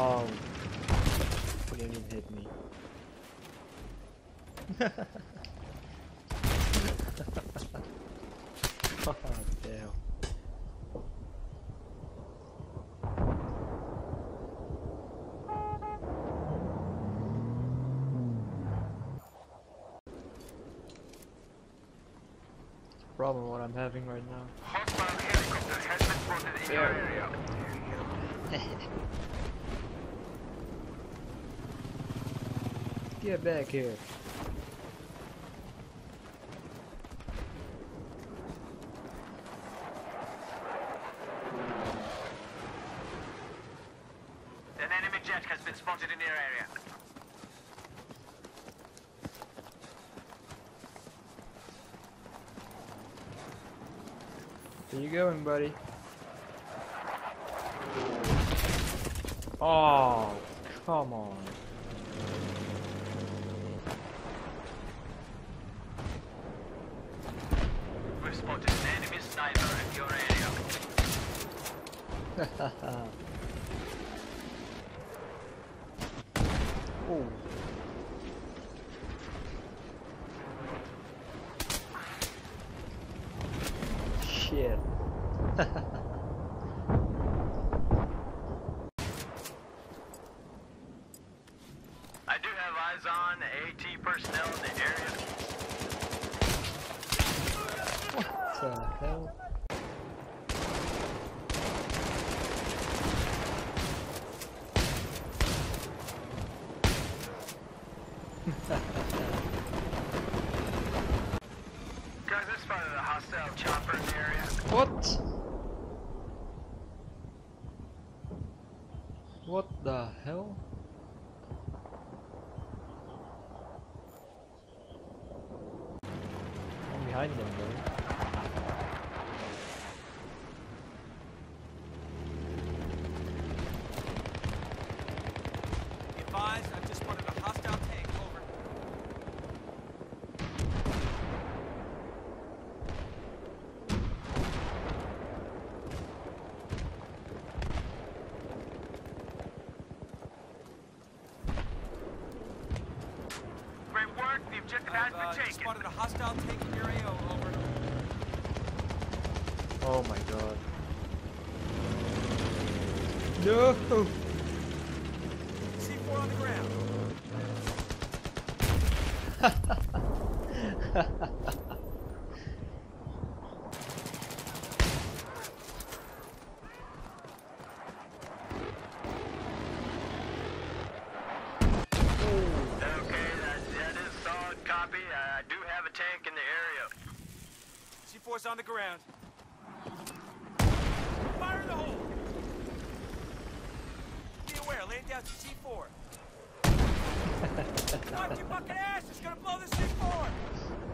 Oh, what do you mean hit me? Oh, damn. Problem what I'm having right now. Hostile helicopter has been spotted in your area. Get back here. An enemy jet has been spotted in your area. Where you going, buddy? Oh, come on. We've spotted an enemy sniper in your area. Oh. Shit. I do have eyes on AT personnel in the area. What the hell? Guys, I spotted a hostile chopper in the area. What? What the hell? I'm behind them, bro. Advised, I've just spotted a hostile tank. Over. Great work, the objective has been Just taken. spotted a hostile tank in your AO. Over. Oh my god. No! C4 on the ground. Okay, that is solid copy. I do have a tank in the area. C4's on the ground. Fire in the hole. Be aware, laying down C4. Watch your fucking ass! It's gonna blow the C4!